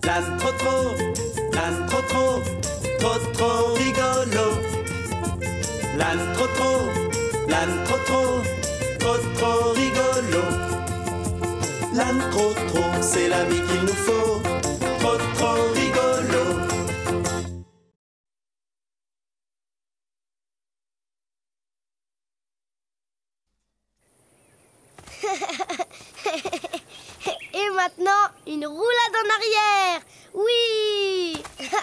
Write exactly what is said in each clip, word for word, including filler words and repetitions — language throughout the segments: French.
L'âne trop trop, l'âne trop trop, trop trop rigolo. L'âne trop trop, l'âne trop trop, trop trop rigolo. L'âne trop trop, c'est l'ami qu'il nous faut, trop trop rigolo. Et maintenant, une roulade en arrière. Oui.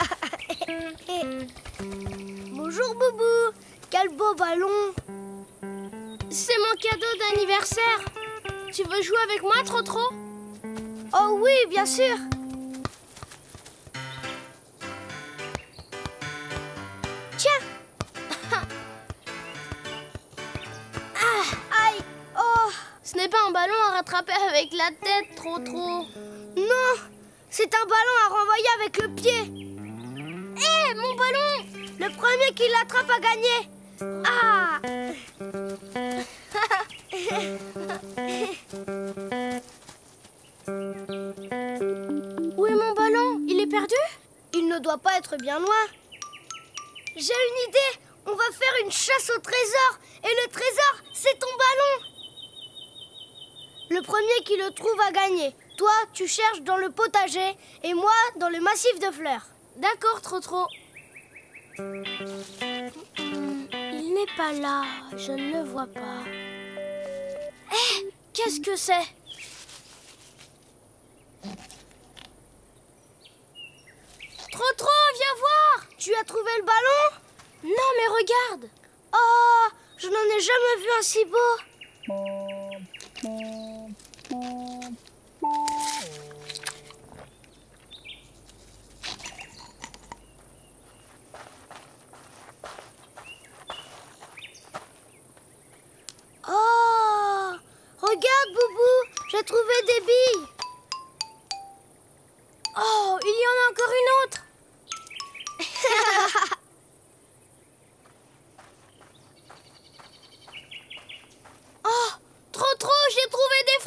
Bonjour Boubou. Quel beau ballon. C'est mon cadeau d'anniversaire. Tu veux jouer avec moi, Trotro? Oh oui, bien sûr. Tiens. Ah, aïe. Oh. Ce n'est pas un ballon à rattraper avec la tête, Trotro. Non, c'est un ballon à renvoyer avec le pied. Hé, mon ballon! Le premier qui l'attrape a gagné. Ah. Où est mon ballon? Il est perdu? Il ne doit pas être bien loin. J'ai une idée. On va faire une chasse au trésor. Et le trésor, c'est ton ballon. Le premier qui le trouve a gagné. Toi, tu cherches dans le potager et moi dans le massif de fleurs. D'accord, Trotro. Il n'est pas là. Je ne le vois pas. Hé, qu'est-ce que c'est? Trotro, viens voir! Tu as trouvé le ballon? Non, mais regarde! Oh, je n'en ai jamais vu un si beau. Oh, regarde Boubou, j'ai trouvé des billes. Oh, il y en a encore une autre. Oh, trop trop, j'ai trouvé des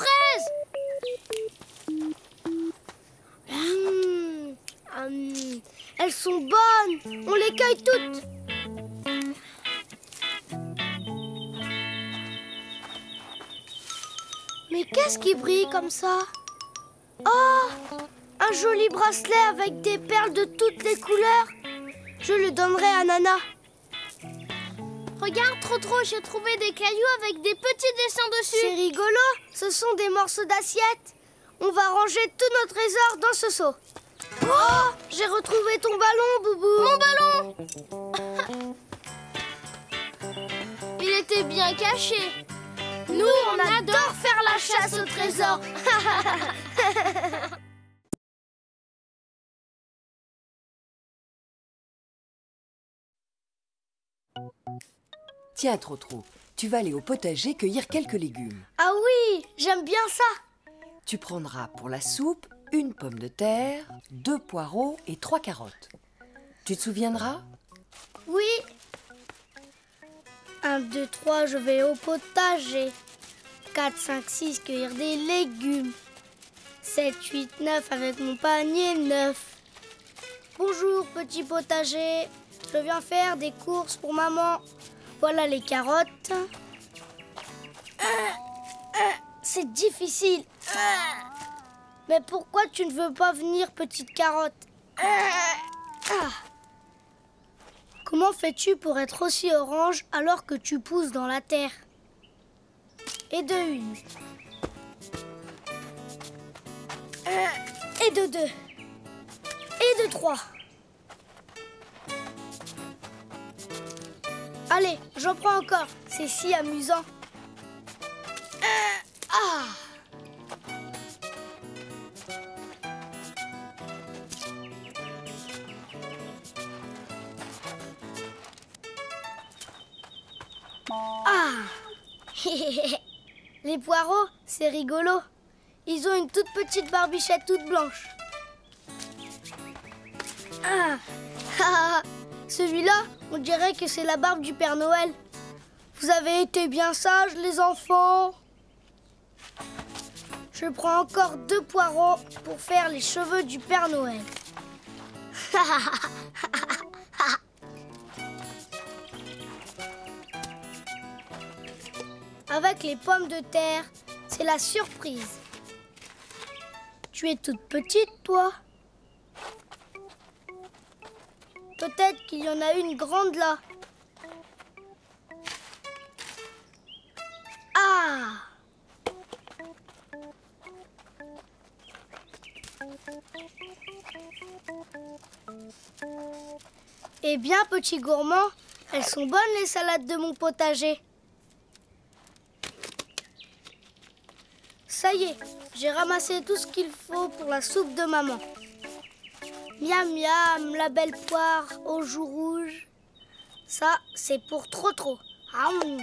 fraises. Mmh, hum, elles sont bonnes, on les cueille toutes. Mais qu'est-ce qui brille comme ça? Oh, un joli bracelet avec des perles de toutes les couleurs. Je le donnerai à Nana. Regarde, Trotro, j'ai trouvé des cailloux avec des petits dessins dessus. C'est rigolo, ce sont des morceaux d'assiette. On va ranger tout notre trésor dans ce seau. Oh, j'ai retrouvé ton ballon, Boubou. Mon ballon. Il était bien caché. Nous, on, on adore, adore faire la chasse au trésor. Tiens, Trotro, tu vas aller au potager cueillir quelques légumes. Ah oui, j'aime bien ça. Tu prendras pour la soupe une pomme de terre, deux poireaux et trois carottes. Tu te souviendras? Oui. Un, deux, trois, je vais au potager. quatre, cinq, six, cueillir des légumes. sept, huit, neuf, avec mon panier neuf. Bonjour, petit potager. Je viens faire des courses pour maman. Voilà les carottes. Euh, euh, c'est difficile. Euh, mais pourquoi tu ne veux pas venir, petite carotte? euh, ah. Comment fais-tu pour être aussi orange alors que tu pousses dans la terre? Et de une. Euh, et de deux. Et de trois. Allez, j'en prends encore. C'est si amusant. Euh, ah. Ah. Les poireaux, c'est rigolo. Ils ont une toute petite barbichette toute blanche. Ah. Ah. Celui-là, on dirait que c'est la barbe du Père Noël. Vous avez été bien sages, les enfants. Je prends encore deux poireaux pour faire les cheveux du Père Noël. Avec les pommes de terre, c'est la surprise. Tu es toute petite, toi? Peut-être qu'il y en a une grande là. Ah! Eh bien, petit gourmand, elles sont bonnes les salades de mon potager. Ça y est, j'ai ramassé tout ce qu'il faut pour la soupe de maman. Miam miam, la belle poire aux joues rouges. Ça, c'est pour trop trop. Aum.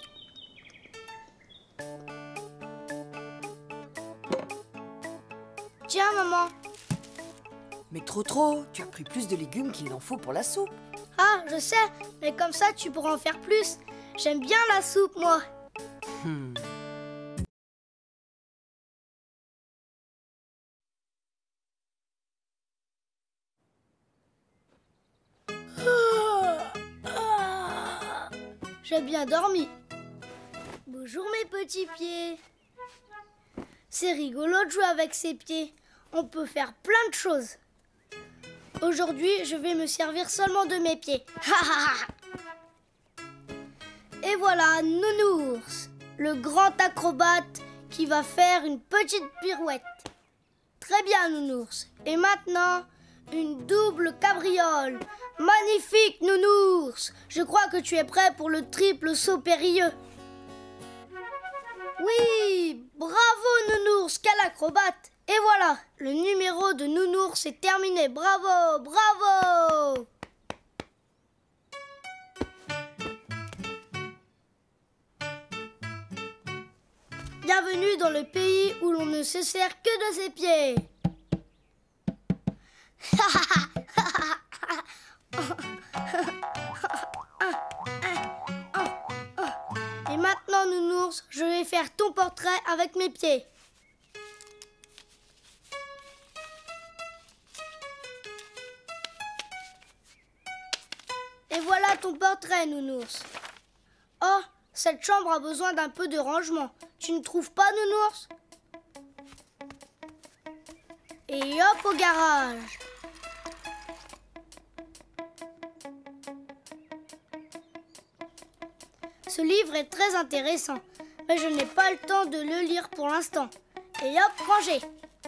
Tiens, maman. Mais trop trop, tu as pris plus de légumes qu'il n'en faut pour la soupe. Ah, je sais, mais comme ça, tu pourras en faire plus. J'aime bien la soupe, moi. Hmm. J'ai bien dormi. Bonjour mes petits pieds. C'est rigolo de jouer avec ses pieds. On peut faire plein de choses. Aujourd'hui, je vais me servir seulement de mes pieds. Et voilà Nounours, le grand acrobate qui va faire une petite pirouette. Très bien Nounours. Et maintenant, une double cabriole. Magnifique Nounours. Je crois que tu es prêt pour le triple saut périlleux. Oui, bravo Nounours, quel acrobate. Et voilà, le numéro de Nounours est terminé. Bravo, bravo. Bienvenue dans le pays où l'on ne se sert que de ses pieds. Et maintenant, Nounours, je vais faire ton portrait avec mes pieds. Et voilà ton portrait, Nounours. Oh, cette chambre a besoin d'un peu de rangement. Tu ne trouves pas, Nounours? Et hop au garage. Ce livre est très intéressant, mais je n'ai pas le temps de le lire pour l'instant. Et hop, rangé.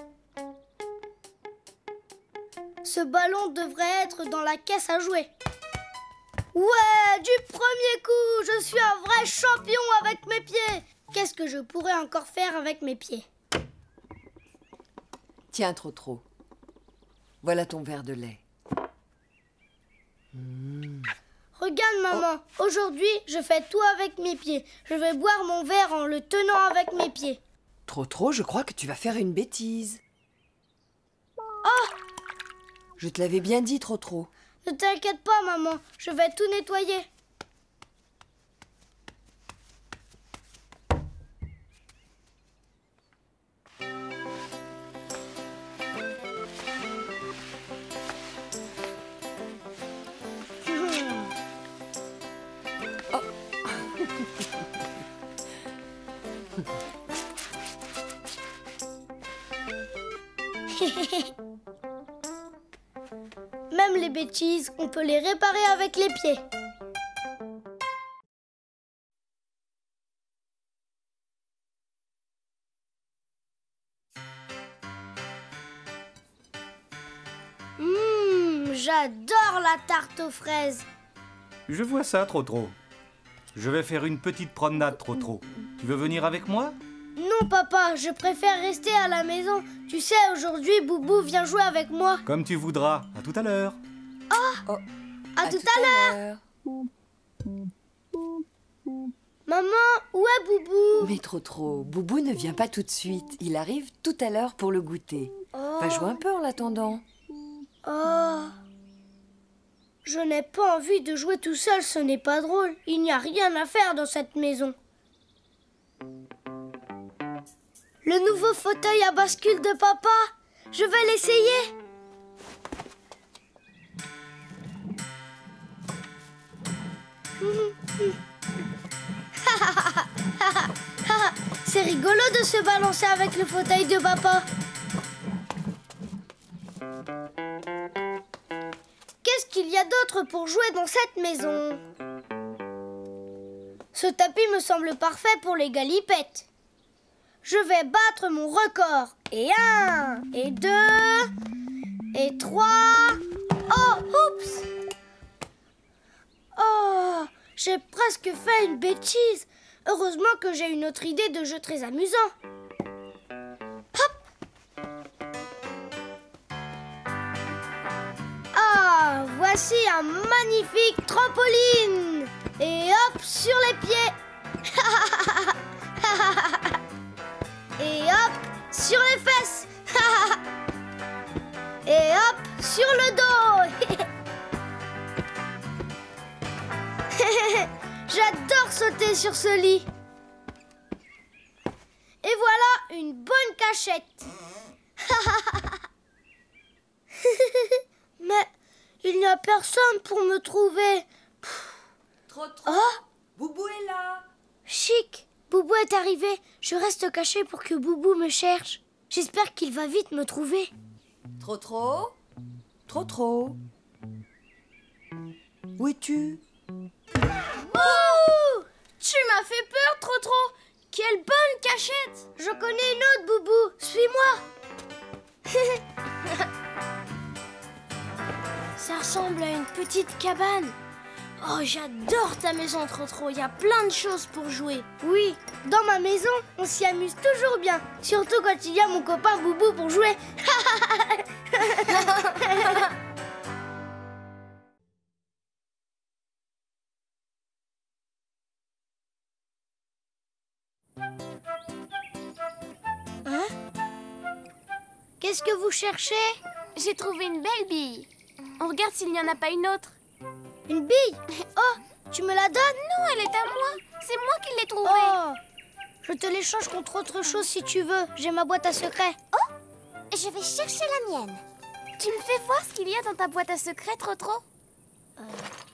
Ce ballon devrait être dans la caisse à jouer. Ouais, du premier coup, je suis un vrai champion avec mes pieds. Qu'est-ce que je pourrais encore faire avec mes pieds? Tiens, trop trop. Voilà ton verre de lait. Mmh. Regarde, maman. Oh. Aujourd'hui, je fais tout avec mes pieds. Je vais boire mon verre en le tenant avec mes pieds. Trop trop, je crois que tu vas faire une bêtise. Oh! Je te l'avais bien dit, trop trop. Ne t'inquiète pas, maman. Je vais tout nettoyer. Même les bêtises, on peut les réparer avec les pieds. Mmh, j'adore la tarte aux fraises. Je vois ça, trop trop. Je vais faire une petite promenade, trop trop. Tu veux venir avec moi? Non, papa, je préfère rester à la maison. Tu sais, aujourd'hui, Boubou vient jouer avec moi. Comme tu voudras. À tout à l'heure. Oh, oh. À, à tout, tout à l'heure. Maman, où est Boubou? Mais trop trop, Boubou ne vient pas tout de suite. Il arrive tout à l'heure pour le goûter. Oh. Va jouer un peu en l'attendant. Oh. Je n'ai pas envie de jouer tout seul, ce n'est pas drôle. Il n'y a rien à faire dans cette maison. Le nouveau fauteuil à bascule de papa. Je vais l'essayer. C'est rigolo de se balancer avec le fauteuil de papa. Qu'est-ce qu'il y a d'autre pour jouer dans cette maison? Ce tapis me semble parfait pour les galipettes. Je vais battre mon record. Et un, et deux, et trois. Oh, oups! Oh, j'ai presque fait une bêtise. Heureusement que j'ai une autre idée de jeu très amusant. Hop! Ah, voici un magnifique trampoline. Et hop, sur les pieds. Et hop, sur les fesses. Et hop, sur le dos. J'adore sauter sur ce lit. Et voilà une bonne cachette. Mais il n'y a personne pour me trouver. Trop trop. Oh, Boubou est là. chic. Boubou est arrivé. Je reste cachée pour que Boubou me cherche. J'espère qu'il va vite me trouver. Trop trop. Trop trop. Où es-tu? Oh! Tu m'as fait peur, trop trop. Quelle bonne cachette. Je connais une autre, Boubou. Suis-moi. Ça ressemble à une petite cabane. Oh, j'adore ta maison, trop trop. Il y a plein de choses pour jouer. Oui, dans ma maison, on s'y amuse toujours bien. Surtout quand il y a mon copain Boubou pour jouer. Hein? Qu'est-ce que vous cherchez? J'ai trouvé une belle bille. On regarde s'il n'y en a pas une autre. Une bille? Oh, tu me la donnes? Non, elle est à moi. C'est moi qui l'ai trouvée. Oh, je te l'échange contre autre chose si tu veux. J'ai ma boîte à secrets. Oh, je vais chercher la mienne. Tu me fais voir ce qu'il y a dans ta boîte à secrets, trop trop? euh...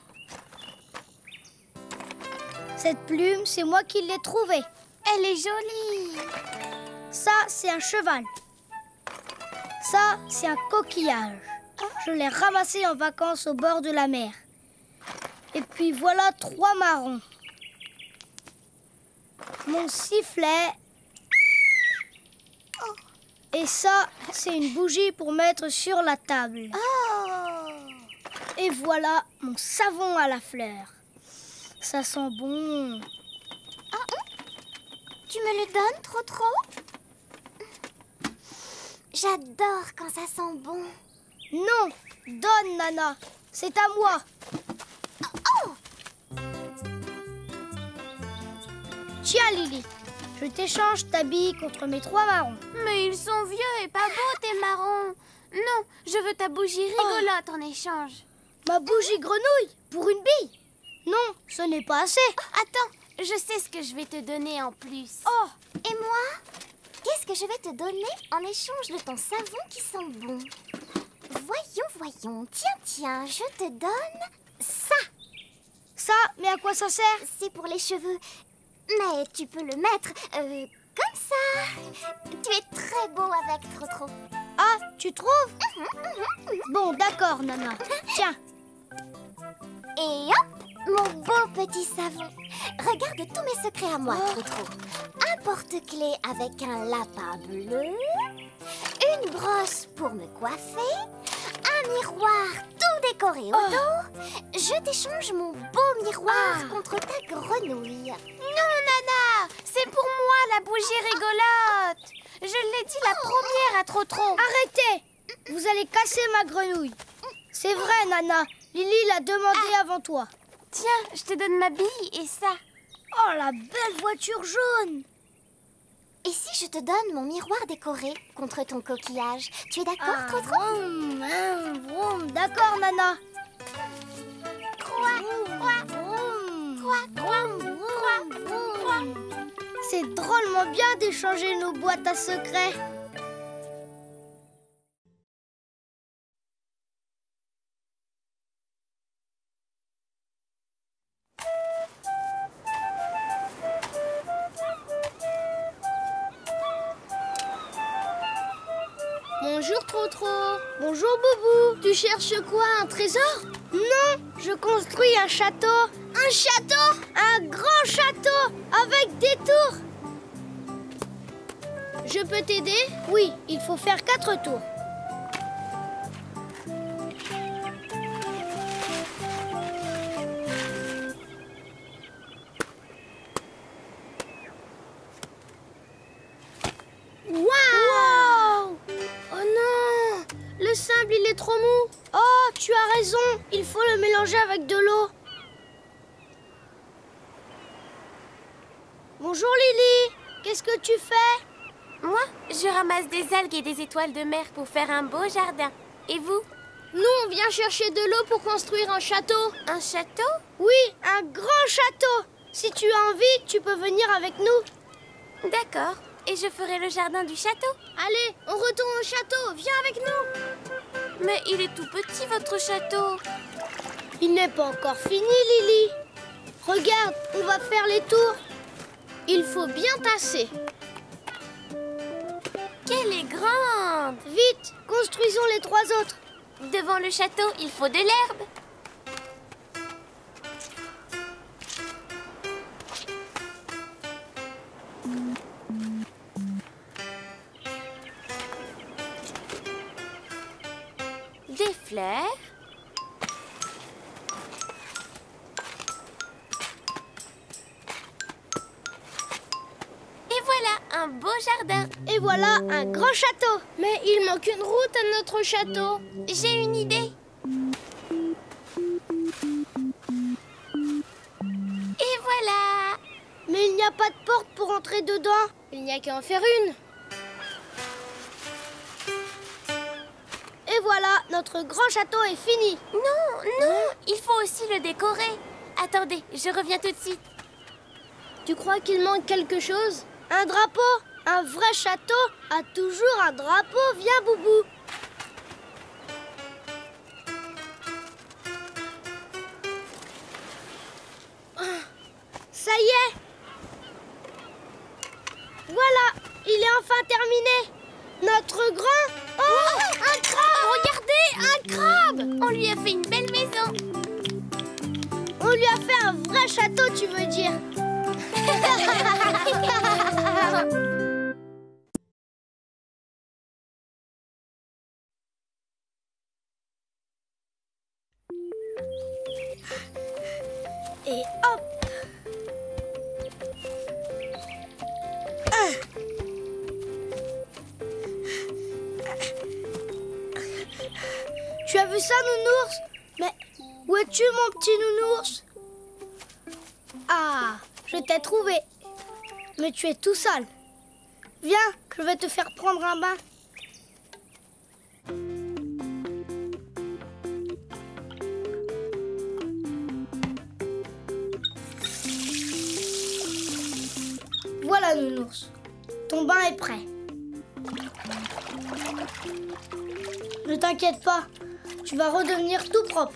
Cette plume, c'est moi qui l'ai trouvée. Elle est jolie. Ça, c'est un cheval. Ça, c'est un coquillage. Je l'ai ramassé en vacances au bord de la mer. Et puis voilà trois marrons. Mon sifflet. Et ça, c'est une bougie pour mettre sur la table. Oh. Et voilà mon savon à la fleur. Ça sent bon. Ah, tu me le donnes, trop trop? J'adore quand ça sent bon. Non, donne, Nana. C'est à moi. Oh. Tiens, Lily. Je t'échange ta bille contre mes trois marrons. Mais ils sont vieux et pas beaux, tes marrons. Non, je veux ta bougie rigolote en échange. Ma bougie grenouille pour une bille? Non, ce n'est pas assez. Attends, je sais ce que je vais te donner en plus. Oh, et moi? Qu'est-ce que je vais te donner en échange de ton savon qui sent bon? Voyons, voyons. Tiens, tiens, je te donne ça. Ça, mais à quoi ça sert? C'est pour les cheveux. Mais tu peux le mettre euh, comme ça. Tu es très beau avec, trop trop. Ah, tu trouves? Mmh, mmh, mmh. Bon, d'accord, Nana. Tiens. Et hop, mon beau petit savon. Regarde tous mes secrets à moi, Oh. trop trop. Un porte-clés avec un lapin bleu. Une brosse pour me coiffer. Un miroir tout décoré autour. Je t'échange mon beau miroir Ah. contre ta grenouille. Non, Nana, c'est pour moi la bougie rigolote. Je l'ai dit la première à trop trop. Arrêtez! Vous allez casser ma grenouille. C'est vrai, Nana. Lily l'a demandé avant toi. Tiens, je te donne ma bille et ça. Oh, la belle voiture jaune! Et si je te donne mon miroir décoré contre ton coquillage? Tu es d'accord, Ah, trop trop? vroom, vroom, vroom. D'accord, Nana. Quoi? Quoi? Vroom, Quoi? Quoi? vroom, Quoi? vroom. C'est drôlement bien d'échanger nos boîtes à secrets. Bonjour Trotro. Bonjour Boubou. Tu cherches quoi, un trésor? Non, je construis un château. Un château? Un grand château avec des tours. Je peux t'aider? Oui, il faut faire quatre tours. Waouh! Oh non! Le sable, il est trop mou. Oh, tu as raison. Il faut le mélanger avec de l'eau. Bonjour Lily. Qu'est-ce que tu fais? Moi, je ramasse des algues et des étoiles de mer pour faire un beau jardin. Et vous? Nous, on vient chercher de l'eau pour construire un château. Un château? Oui, un grand château. Si tu as envie, tu peux venir avec nous. D'accord. Et je ferai le jardin du château. Allez, on retourne au château. Viens avec nous. Mais il est tout petit, votre château. Il n'est pas encore fini, Lily. Regarde, on va faire les tours. Il faut bien tasser. Qu'elle est grande! Vite, construisons les trois autres. Devant le château, il faut de l'herbe. Des fleurs. Et voilà, un beau jardin. Et voilà un grand château. Mais il manque une route à notre château. J'ai une idée. Et voilà. Mais il n'y a pas de porte pour entrer dedans. Il n'y a qu'à en faire une. Et voilà, notre grand château est fini. Non, non, il faut aussi le décorer. Attendez, je reviens tout de suite. Tu crois qu'il manque quelque chose? Un drapeau. Un vrai château a toujours un drapeau. Viens, Boubou. Ça y est. Voilà, il est enfin terminé. Notre grand... Oh, un crabe! Regardez, un crabe! On lui a fait une belle maison. On lui a fait un vrai château, tu veux dire? Et hop! Tu as vu ça, nounours? Mais où es-tu, mon petit nounours? Ah, je t'ai trouvé. Mais tu es tout sale. Viens, je vais te faire prendre un bain. Voilà, nounours. Ton bain est prêt. Ne t'inquiète pas, tu vas redevenir tout propre.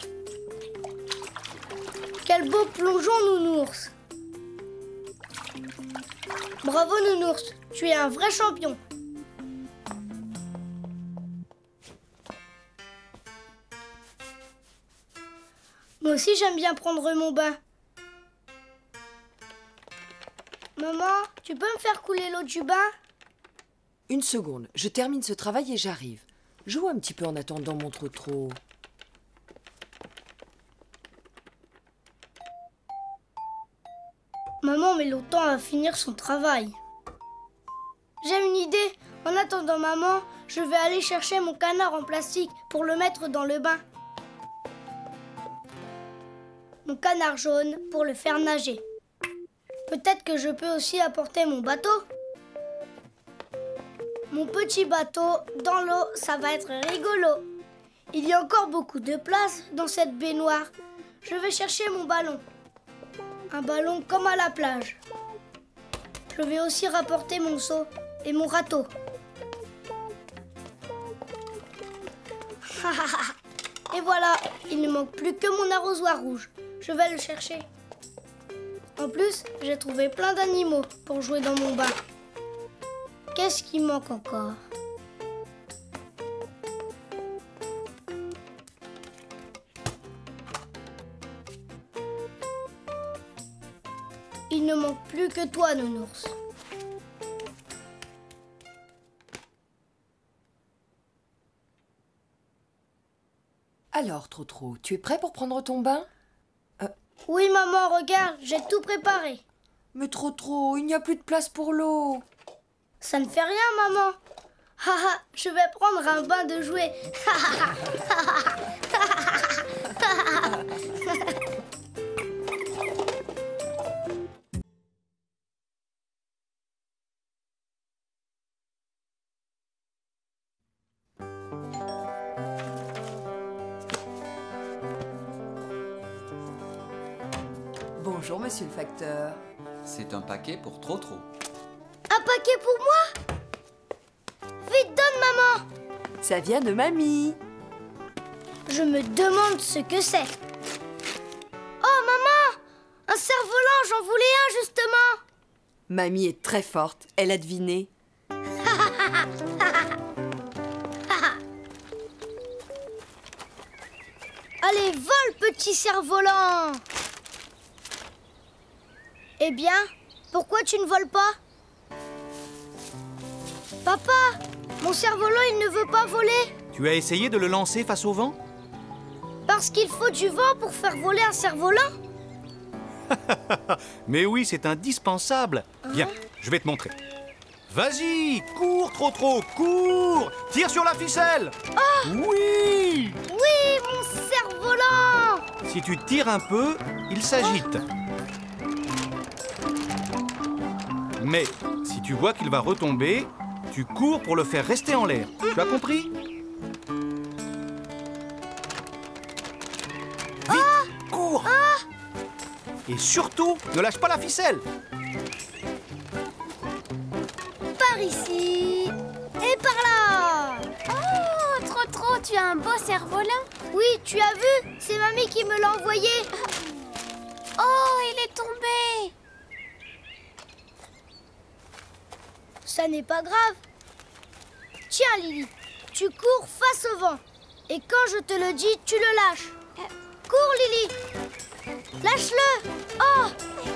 Quel beau plongeon, nounours. Bravo, nounours, tu es un vrai champion. Moi aussi, j'aime bien prendre mon bain. Maman, tu peux me faire couler l'eau du bain? Une seconde, je termine ce travail et j'arrive. Joue un petit peu en attendant mon trotro. Maman met longtemps à finir son travail. J'ai une idée. En attendant maman, je vais aller chercher mon canard en plastique pour le mettre dans le bain. Mon canard jaune pour le faire nager. Peut-être que je peux aussi apporter mon bateau. Mon petit bateau dans l'eau, ça va être rigolo. Il y a encore beaucoup de place dans cette baignoire. Je vais chercher mon ballon. Un ballon comme à la plage. je vais aussi rapporter mon seau et mon râteau. Et voilà, il ne manque plus que mon arrosoir rouge. Je vais le chercher. En plus, j'ai trouvé plein d'animaux pour jouer dans mon bain. Qu'est-ce qui manque encore? Il ne manque plus que toi, Nounours. Alors, Trotro, tu es prêt pour prendre ton bain? euh... Oui, maman, regarde, j'ai tout préparé. Mais Trotro, il n'y a plus de place pour l'eau. Ça ne fait rien, maman. Haha, je vais prendre un bain de jouets. Bonjour, monsieur le facteur. C'est un paquet pour Trotro. Un paquet pour moi? Vite, donne, maman. Ça vient de mamie. Je me demande ce que c'est. Oh, maman! Un cerf-volant, j'en voulais un, justement. Mamie est très forte, elle a deviné. Allez, vole, petit cerf-volant. Eh bien, pourquoi tu ne voles pas? Papa, mon cerf-volant, il ne veut pas voler. Tu as essayé de le lancer face au vent? Parce qu'il faut du vent pour faire voler un cerf-volant. Mais oui, c'est indispensable. Viens, je vais te montrer. Vas-y, cours, Trotro, cours! Tire sur la ficelle! Oui! Oui, mon cerf-volant! Si tu tires un peu, il s'agite. Mais si tu vois qu'il va retomber, tu cours pour le faire rester en l'air. Tu as compris? Vite, cours! Et surtout, ne lâche pas la ficelle! Par ici et par là. Oh, Trotro, tu as un beau cerf-volant. Oui, tu as vu? C'est mamie qui me l'a envoyé. Oh, il est tombé. Ça n'est pas grave. Tiens, Lily, tu cours face au vent. Et quand je te le dis, tu le lâches. Cours, Lily. Lâche-le. Oh!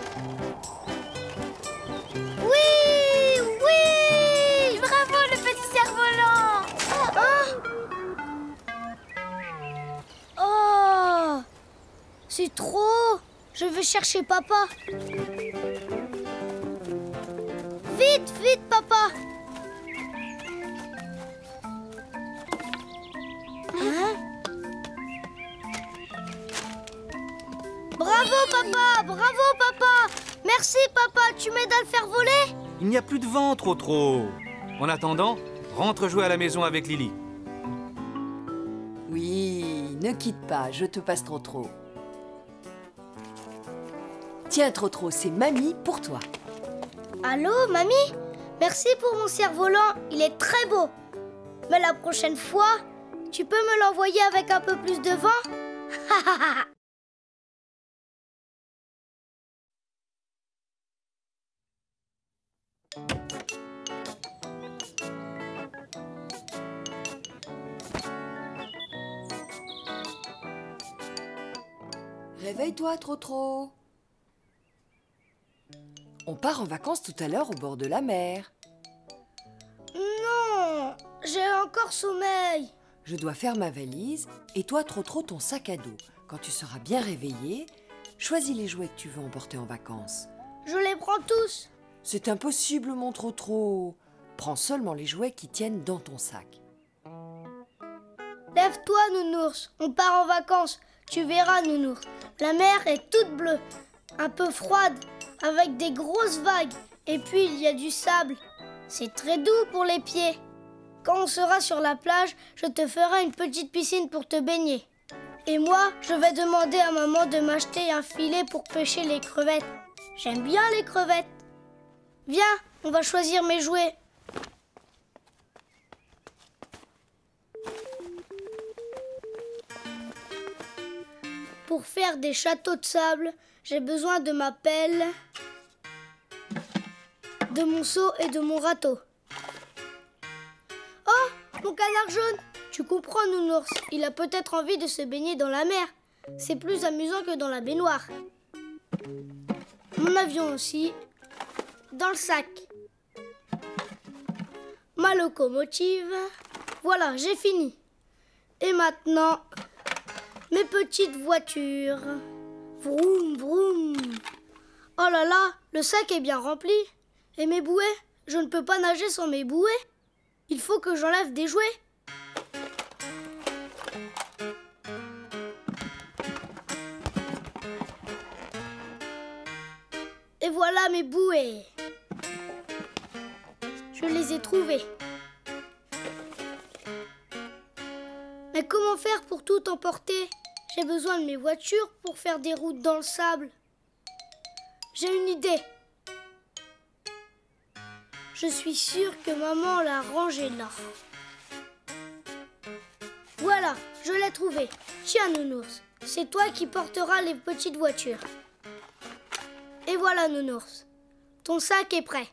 Oui! Oui! Bravo, le petit cerf-volant. Oh! Oh! C'est trop! Je vais chercher papa. Vite, vite, papa! Hein? Bravo, papa! Bravo, papa! Merci, papa! Tu m'aides à le faire voler? Il n'y a plus de vent, Trotro. En attendant, rentre jouer à la maison avec Lily. Oui, ne quitte pas, je te passe Trotro. Tiens, Trotro, c'est mamie pour toi. Allô, mamie? Merci pour mon cerf-volant, il est très beau. Mais la prochaine fois, tu peux me l'envoyer avec un peu plus de vent? Réveille-toi, Trotro. On part en vacances tout à l'heure au bord de la mer. Non, j'ai encore sommeil. Je dois faire ma valise et toi, Trotro, ton sac à dos. Quand tu seras bien réveillé, choisis les jouets que tu veux emporter en vacances. Je les prends tous. C'est impossible, mon Trotro. Prends seulement les jouets qui tiennent dans ton sac. Lève-toi, Nounours, on part en vacances. Tu verras, Nounours, la mer est toute bleue, un peu froide, avec des grosses vagues. Et puis, il y a du sable. C'est très doux pour les pieds. Quand on sera sur la plage, je te ferai une petite piscine pour te baigner. Et moi, je vais demander à maman de m'acheter un filet pour pêcher les crevettes. J'aime bien les crevettes. Viens, on va choisir mes jouets. Pour faire des châteaux de sable, j'ai besoin de ma pelle, de mon seau et de mon râteau. Oh, mon canard jaune! Tu comprends, Nounours, il a peut-être envie de se baigner dans la mer. C'est plus amusant que dans la baignoire. Mon avion aussi, dans le sac. Ma locomotive. Voilà, j'ai fini. Et maintenant, mes petites voitures. Vroom, vroom. Oh là là, le sac est bien rempli. Et mes bouées? Je ne peux pas nager sans mes bouées. Il faut que j'enlève des jouets. Et voilà mes bouées. Je les ai trouvées. Mais comment faire pour tout emporter? J'ai besoin de mes voitures pour faire des routes dans le sable. J'ai une idée. Je suis sûre que maman l'a rangée là. Voilà, je l'ai trouvée. Tiens, Nounours, c'est toi qui porteras les petites voitures. Et voilà, Nounours, ton sac est prêt.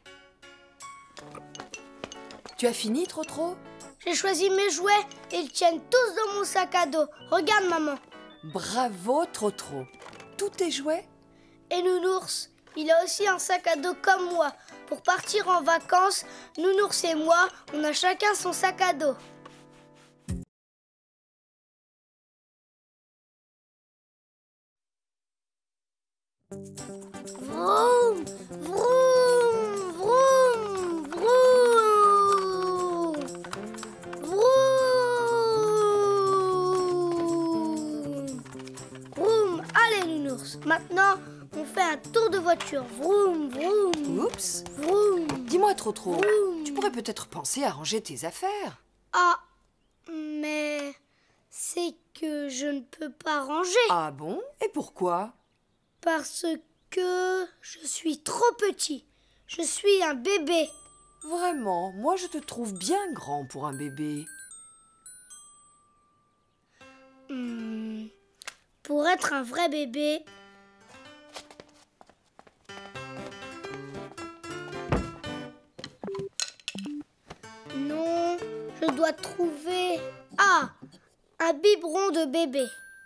Tu as fini, Trotro? J'ai choisi mes jouets et ils tiennent tous dans mon sac à dos. Regarde, maman. Bravo, Trotro. Tous tes jouets? Et Nounours, il a aussi un sac à dos comme moi. Pour partir en vacances, Nounours et moi, on a chacun son sac à dos. Vroom, vroom, vroom, vroom, vroom, vroom. Allez, Nounours, maintenant, on fait un tour de voiture. Vroom, vroom. Oups. Vroom. Dis-moi, Trotro, Vroom. tu pourrais peut-être penser à ranger tes affaires. Ah, mais c'est que je ne peux pas ranger. Ah bon? Et pourquoi? Parce que je suis trop petit. Je suis un bébé. Vraiment, moi je te trouve bien grand pour un bébé. Hmm, pour être un vrai bébé, non, je dois trouver... Ah, un biberon de bébé.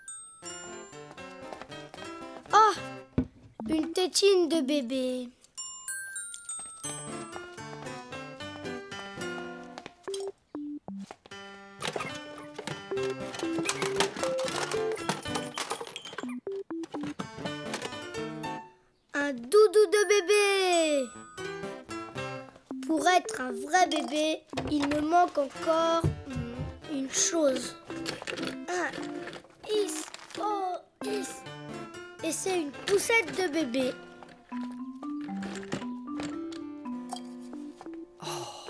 Ah, une tétine de bébé. Un doudou de bébé. Pour être un vrai bébé, il me manque encore hmm, une chose. Un is, oh, is. Et c'est une poussette de bébé. Oh.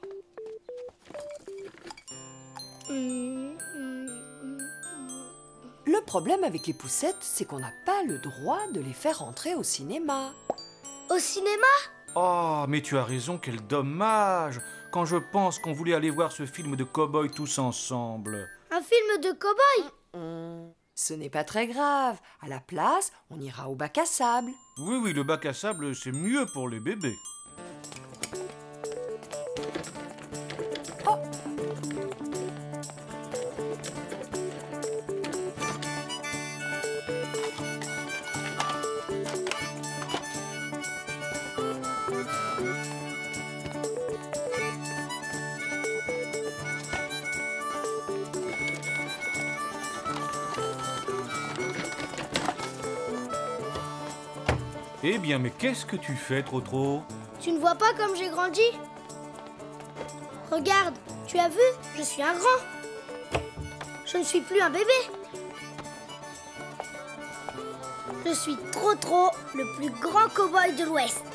Mmh, mmh, mmh. Le problème avec les poussettes, c'est qu'on n'a pas le droit de les faire rentrer au cinéma. Au cinéma? Oh, mais tu as raison, quel dommage! Quand je pense qu'on voulait aller voir ce film de cow-boy tous ensemble. Un film de cow-boy? Mmh. Ce n'est pas très grave. À la place, on ira au bac à sable. Oui, oui, le bac à sable, c'est mieux pour les bébés. Oh! Eh bien, mais qu'est-ce que tu fais, Trotro? Tu ne vois pas comme j'ai grandi? Regarde, tu as vu? Je suis un grand. Je ne suis plus un bébé. Je suis Trotro, le plus grand cow-boy de l'Ouest.